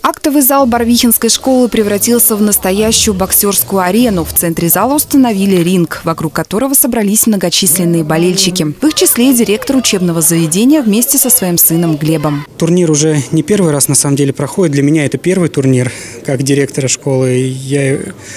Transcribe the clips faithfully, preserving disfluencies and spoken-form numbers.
Актовый зал Барвихинской школы превратился в настоящую боксерскую арену. В центре зала установили ринг, вокруг которого собрались многочисленные болельщики. В их числе и директор учебного заведения вместе со своим сыном Глебом. Турнир уже не первый раз на самом деле проходит. Для меня это первый турнир как директора школы. Я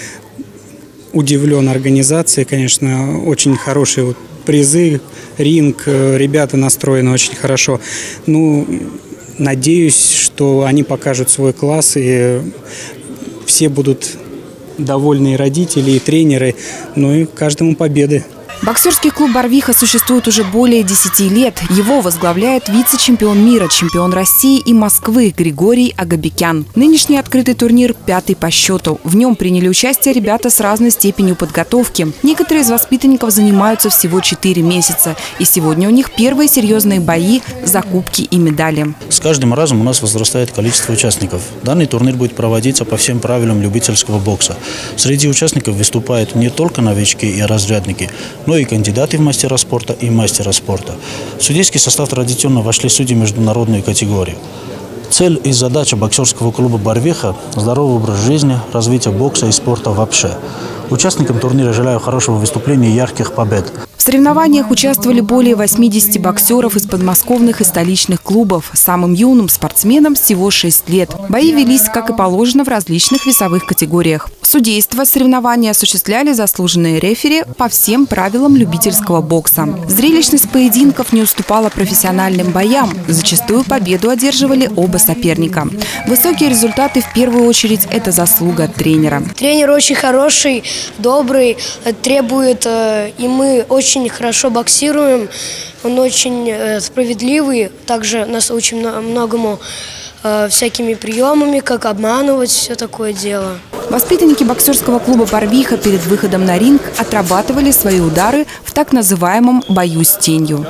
удивлен организацией, конечно, очень хорошие вот призы, ринг, ребята настроены очень хорошо. Ну, надеюсь, что они покажут свой класс, и все будут довольны, и родители, и тренеры, ну и каждому победы. Боксерский клуб «Барвиха» существует уже более десяти лет. Его возглавляет вице-чемпион мира, чемпион России и Москвы Григорий Агабекян. Нынешний открытый турнир пятый по счету. В нем приняли участие ребята с разной степенью подготовки. Некоторые из воспитанников занимаются всего четыре месяца. И сегодня у них первые серьезные бои, закупки и медали. С каждым разом у нас возрастает количество участников. Данный турнир будет проводиться по всем правилам любительского бокса. Среди участников выступают не только новички и разрядники, но и кандидаты в мастера спорта и мастера спорта. В судейский состав традиционно вошли судьи международной категории. Цель и задача боксерского клуба «Барвиха» – здоровый образ жизни, развитие бокса и спорта вообще. Участникам турнира желаю хорошего выступления и ярких побед. В соревнованиях участвовали более восьмидесяти боксеров из подмосковных и столичных клубов. Самым юным спортсменам всего шесть лет. Бои велись, как и положено, в различных весовых категориях. Судейство соревнований осуществляли заслуженные рефери по всем правилам любительского бокса. Зрелищность поединков не уступала профессиональным боям. Зачастую победу одерживали оба соперника. Высокие результаты в первую очередь – это заслуга тренера. Тренер очень хороший, добрый, требует, и мы очень очень хорошо боксируем, он очень э, справедливый, также нас учим многому э, всякими приемами, как обманывать, все такое дело. Воспитанники боксерского клуба «Барвиха» перед выходом на ринг отрабатывали свои удары в так называемом бою с тенью.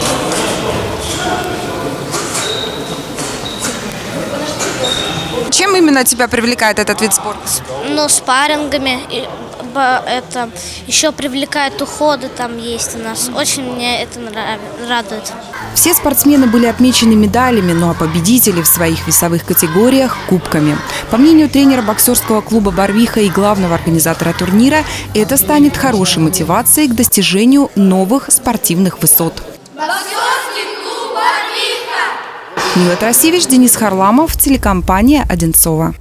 Чем именно тебя привлекает этот вид спорта? Ну, спаррингами. Это еще привлекает уходы, там есть у нас. Очень мне это радует. Все спортсмены были отмечены медалями, ну а победители в своих весовых категориях – кубками. По мнению тренера боксерского клуба «Барвиха» и главного организатора турнира, это станет хорошей мотивацией к достижению новых спортивных высот. Боксерский клуб «Барвиха». Мила Тарасевич, Денис Харламов, телекомпания «Одинцово».